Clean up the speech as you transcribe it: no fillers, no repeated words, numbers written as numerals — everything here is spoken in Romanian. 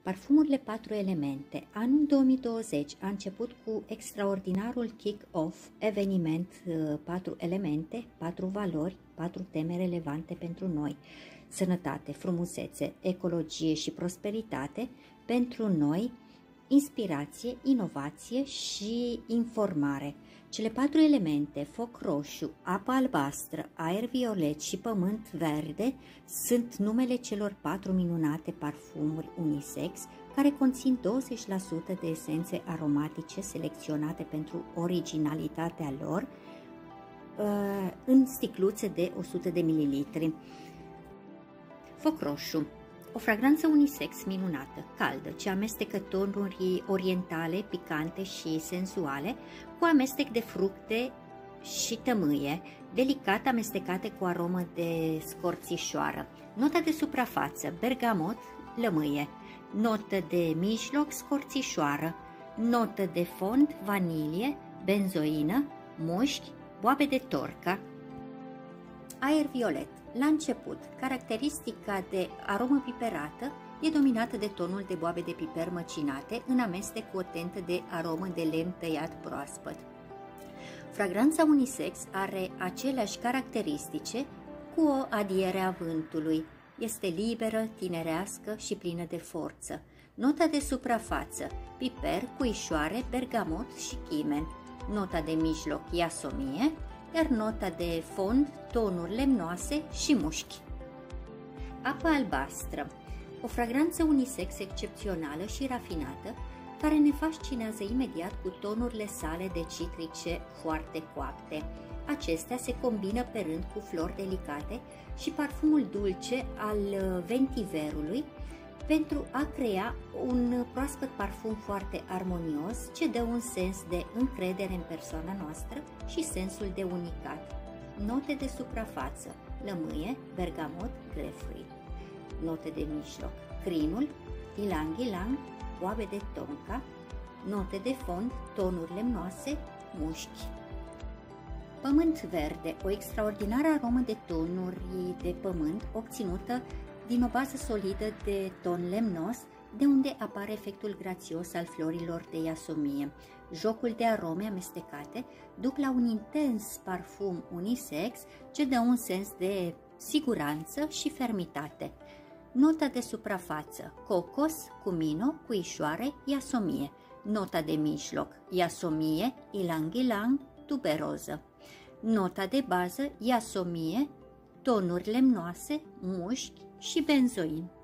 Parfumurile 4 elemente. Anul 2020 a început cu extraordinarul kick-off, eveniment 4 elemente, 4 valori, 4 teme relevante pentru noi. Sănătate, frumusețe, ecologie și prosperitate pentru noi, inspirație, inovație și informare. Cele 4 elemente, foc roșu, apă albastră, aer violet și pământ verde, sunt numele celor 4 minunate parfumuri unisex care conțin 20% de esențe aromatice selecționate pentru originalitatea lor în sticluțe de 100 de ml. Foc roșu. O fragranță unisex minunată, caldă, ce amestecă tonuri orientale, picante și sensuale, cu amestec de fructe și tămâie, delicat amestecate cu aromă de scorțișoară. Nota de suprafață, bergamot, lămâie. Notă de mijloc, scorțișoară. Notă de fond, vanilie, benzoină, mușchi, boabe de torca. Aer violet. La început, caracteristica de aromă piperată e dominată de tonul de boabe de piper măcinate în amestec cu o tentă de aromă de lemn tăiat proaspăt. Fragranța unisex are aceleași caracteristice cu o adiere a vântului. Este liberă, tinerească și plină de forță. Nota de suprafață, piper, puișoare, bergamot și chimen. Nota de mijloc, iasomie, iar nota de fond, tonuri lemnoase și mușchi. Apă albastră. O fragranță unisex excepțională și rafinată, care ne fascinează imediat cu tonurile sale de citrice foarte coapte. Acestea se combină pe rând cu flori delicate și parfumul dulce al vetiverului pentru a crea un proaspăt parfum foarte armonios, ce dă un sens de încredere în persoana noastră și sensul de unicat. Note de suprafață, lămâie, bergamot, grapefruit. Note de mijloc, crinul, ilang-ilang, boabe de tonka. Note de fond, tonuri lemnoase, mușchi. Pământ verde, o extraordinară aromă de tonuri de pământ obținută din o bază solidă de ton lemnos, de unde apare efectul grațios al florilor de iasomie. Jocul de arome amestecate duc la un intens parfum unisex ce dă un sens de siguranță și fermitate. Nota de suprafață, cocos, cumino, puișoare, iasomie. Nota de mijloc, iasomie, ilang-ilang, tuberoză. Nota de bază, iasomie, tonuri lemnoase, mușchi și benzoin.